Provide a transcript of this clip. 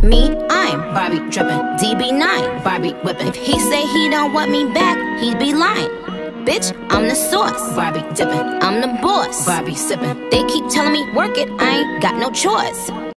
Me, I'm Barbie drippin', DB9, Barbie whippin'. If he say he don't want me back, he'd be lying. Bitch, I'm the sauce, Barbie dippin'. I'm the boss, Barbie sippin'. They keep telling me work it, I ain't got no choice.